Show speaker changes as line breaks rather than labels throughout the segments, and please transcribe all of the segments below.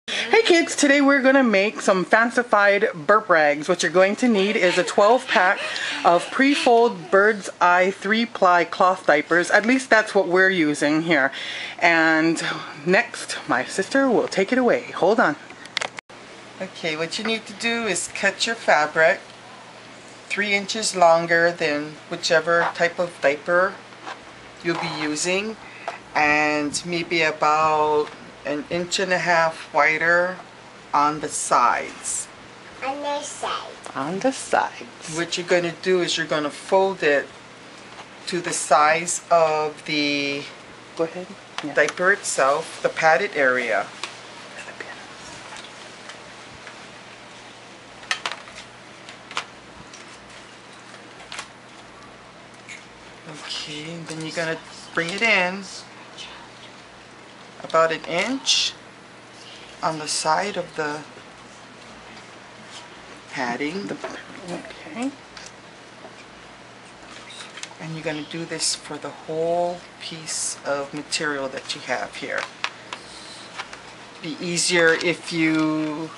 Hey kids, today we're going to make some fancified burp rags. What you're going to need is a 12 pack of pre-fold bird's eye 3-ply cloth diapers. At least that's what we're using here. And next, my sister will take it away. Hold on.
Okay, what you need to do is cut your fabric 3 inches longer than whichever type of diaper you'll be using, and maybe about 1.5 inches wider on the sides.
On the side.
On the sides.
What you're going to do is you're going to fold it to the size of the
Go ahead. Yeah.
diaper itself, the padded area. Okay, and then you're going to bring it in about 1 inch on the side of the padding.
Okay.
And you're going to do this for the whole piece of material that you have here. Be easier if you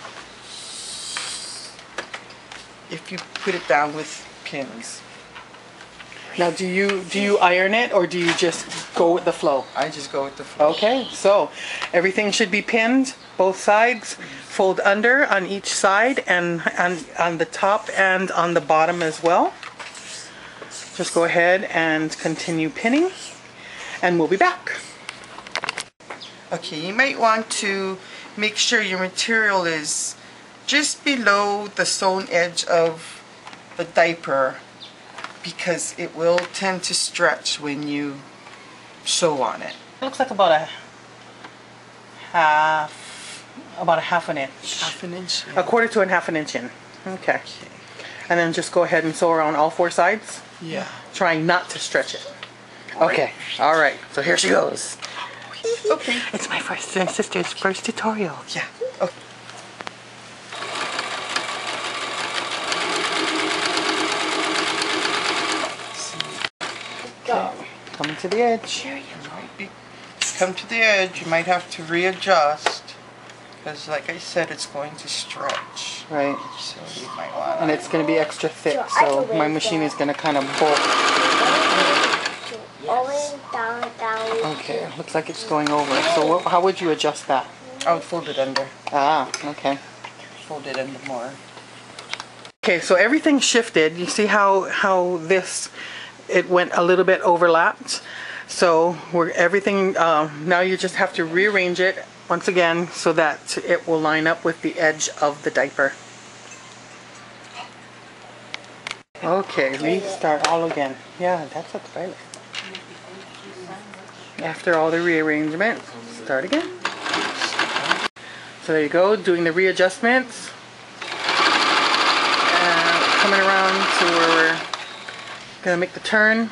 put it down with pins.
Now do you iron it or do you just go with the flow?
I just go with the flow.
Okay, so everything should be pinned, both sides, fold under on each side and on the top and on the bottom as well. Just go ahead and continue pinning and we'll be back.
Okay, you might want to make sure your material is just below the sewn edge of the diaper, because it will tend to stretch when you sew on it.
It looks like about a half an inch.
Half an inch? Yeah.
A quarter to a half an inch in. Okay. And then just go ahead and sew around all 4 sides.
Yeah.
Trying not to stretch it. Okay. Alright. So here she goes.
Okay.
It's my first and sister's first tutorial.
Yeah. Okay.
Go.
Coming to the edge.
Come to the edge, you might have to readjust, because like I said, it's going to stretch.
Right.
So you might want
And it's going to be extra thick, so my machine is going to kind of bulk.
Down.
Okay, looks like it's going over. So how would you adjust that?
I would fold it under.
Ah, okay.
Fold it under more.
Okay, so everything shifted. You see how it went a little bit overlapped. So everything, now you just have to rearrange it once again so that it will line up with the edge of the diaper. Okay, restart all again. Yeah, that's a pilot. After all the rearrangements, start again. So there you go, doing the readjustments. And coming around to where we're gonna make the turn.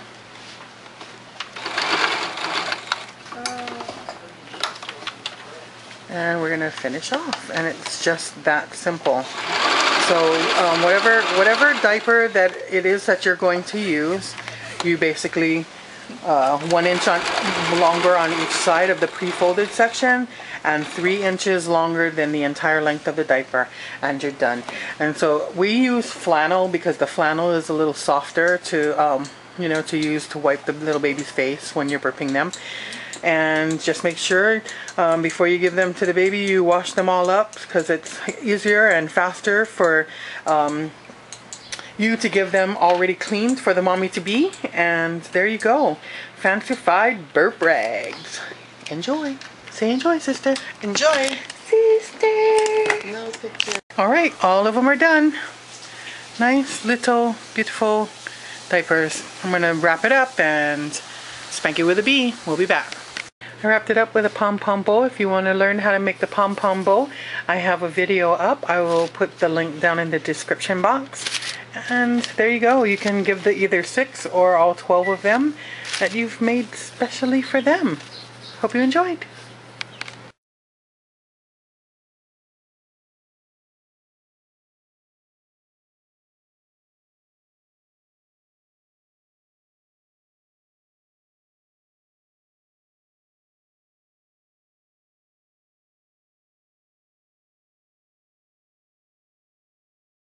And we're gonna finish off, and it's just that simple. So whatever diaper that it is that you're going to use, you basically 1 inch longer on each side of the pre-folded section and 3 inches longer than the entire length of the diaper, and you're done. And so we use flannel because the flannel is a little softer to to use to wipe the little baby's face when you're burping them. And just make sure before you give them to the baby you wash them all up, because it's easier and faster for you to give them already cleaned for the mommy to be. And there you go, fancified burp rags. Enjoy. Say enjoy, sister.
Enjoy.
Sister.
No picture.
Alright, all of them are done. Nice little beautiful diapers. I'm gonna wrap it up and spank it with a bee. We'll be back. I wrapped it up with a pom-pom bow. If you want to learn how to make the pom-pom bow, I have a video up. I will put the link down in the description box. And there you go. You can give the either 6 or all 12 of them that you've made specially for them. Hope you enjoyed.